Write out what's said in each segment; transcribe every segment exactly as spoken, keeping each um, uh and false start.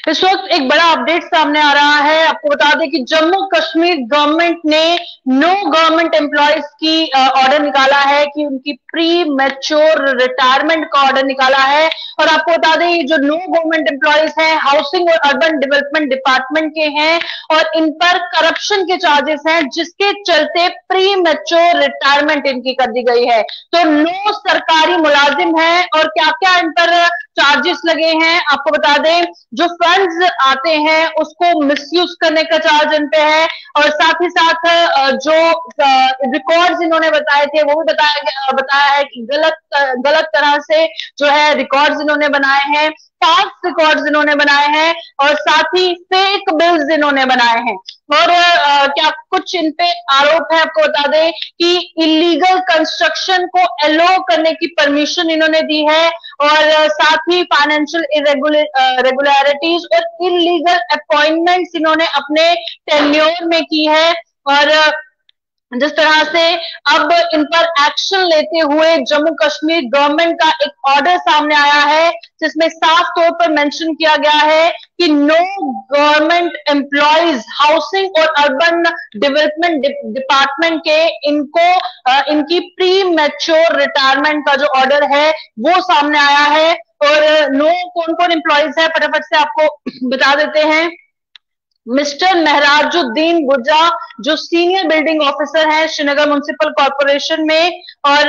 इस वक्त एक बड़ा अपडेट सामने आ रहा है। आपको बता दें कि जम्मू कश्मीर गवर्नमेंट ने नो गवर्नमेंट एम्प्लॉयज की ऑर्डर निकाला है कि उनकी प्री मैच्योर रिटायरमेंट का ऑर्डर निकाला है। और आपको बता दें ये जो नो गवर्नमेंट एम्प्लॉयज हैं हाउसिंग और अर्बन डेवलपमेंट डिपार्टमेंट के हैं और इन पर करप्शन के चार्जेस हैं, जिसके चलते प्री मैच्योर रिटायरमेंट इनकी कर दी गई है। तो नो सरकारी मुलाजिम है और क्या क्या इन पर चार्जेस लगे हैं आपको बता दें। जो फंड्स आते हैं उसको मिसयूज करने का चार्ज इन पे है और साथ ही साथ जो रिकॉर्ड्स इन्होंने बताए थे वो भी बताया बताया है कि गलत गलत तरह से जो है रिकॉर्ड्स इन्होंने बनाए हैं, फाल्स रिकॉर्ड्स इन्होंने बनाए हैं और साथ ही फेक बिल्स इन्होंने बनाए हैं। और आ, क्या कुछ इन पे आरोप है आपको बता दें कि इलीगल कंस्ट्रक्शन को एलो करने की परमिशन इन्होंने दी है और साथ ही फाइनेंशियल इरेगुलरिटीज और इलीगल अपॉइंटमेंट्स इन्होंने अपने टेन्योर में की है। और जिस तरह से अब इन पर एक्शन लेते हुए जम्मू कश्मीर गवर्नमेंट का एक ऑर्डर सामने आया है जिसमें साफ तौर पर मेंशन किया गया है कि नो गवर्नमेंट एम्प्लॉयज हाउसिंग और अर्बन डेवलपमेंट डिपार्टमेंट के इनको इनकी प्री मैच्योर रिटायरमेंट का जो ऑर्डर है वो सामने आया है। और नो कौन कौन एम्प्लॉयज है फटाफट से आपको बता देते हैं। मिस्टर महराजुद्दीन गुर्जा जो सीनियर बिल्डिंग ऑफिसर हैं श्रीनगर म्युनिसिपल कॉर्पोरेशन में और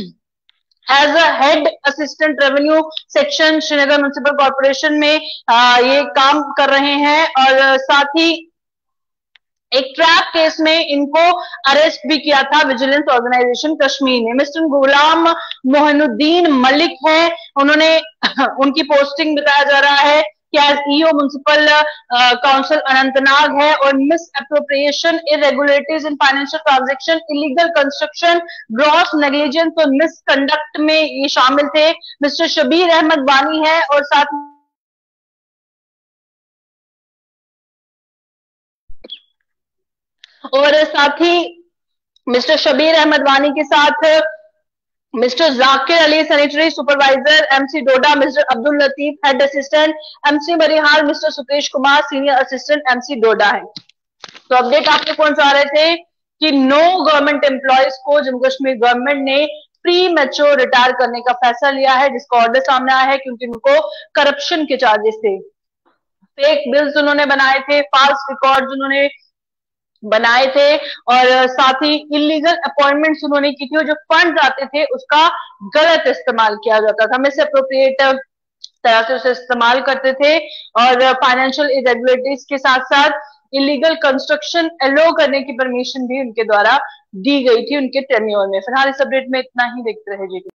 as a head assistant revenue section Srinagar municipal corporation में आ, ये काम कर रहे हैं। और साथ ही एक ट्रैप केस में इनको अरेस्ट भी किया था विजिलेंस ऑर्गेनाइजेशन कश्मीर ने। मिस्टर गुलाम मोहनुद्दीन मलिक है, उन्होंने उनकी पोस्टिंग बताया जा रहा है कि as EO municipal council Anantnag है। और misappropriation, irregularities in financial transaction, illegal construction, gross negligence और मिसकंडक्ट में ये शामिल थे। मिस्टर शबीर अहमद वानी है और साथ और साथ ही मिस्टर शबीर अहमद वानी के साथ mister Zakir Ali sanitary supervisor MC Doda, mister Abdul Latif head assistant MC Banihal, mister Sukesh Kumar senior assistant MC Doda है। तो अपडेट आपको पहुंचा रहे थे कि नो गवर्नमेंट एम्प्लॉयज को जम्मू कश्मीर गवर्नमेंट ने प्री मैच्योर रिटायर करने का फैसला लिया है, जिसका ऑर्डर सामने आया है क्योंकि उनको करप्शन के चार्जेस थे, फेक बिल्स उन्होंने बनाए थे, फाल्स रिकॉर्ड्स उन्होंने बनाए थे और साथ ही इलीगल अपॉइंटमेंट्स उन्होंने की थी और जो फंड्स आते थे उसका गलत इस्तेमाल किया जाता था, मिस अप्रोप्रिएट तरह से उसे इस्तेमाल करते थे। और फाइनेंशियल इरेगुलरिटीज के साथ साथ इलीगल कंस्ट्रक्शन एलो करने की परमिशन भी उनके द्वारा दी गई थी उनके टेन्योर में। फिलहाल इस अपडेट में इतना ही, देखते रहे जी।